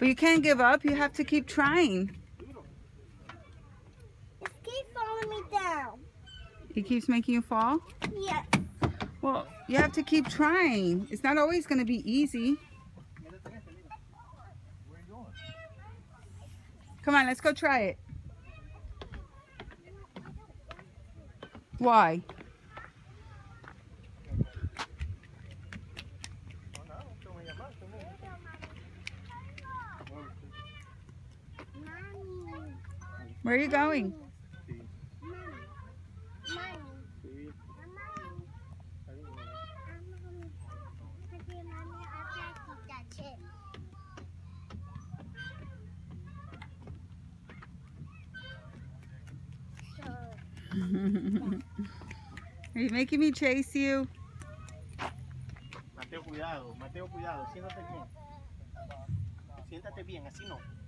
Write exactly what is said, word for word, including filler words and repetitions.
But you can't give up. You have to keep trying. It keeps falling me down. It keeps making you fall? Yes. Well, you have to keep trying. It's not always going to be easy. Come on, let's go try it. Why? Where are you going? Are you making me chase you? Mateo, cuidado, Mateo, cuidado, siéntate bien. Siéntate bien, así no.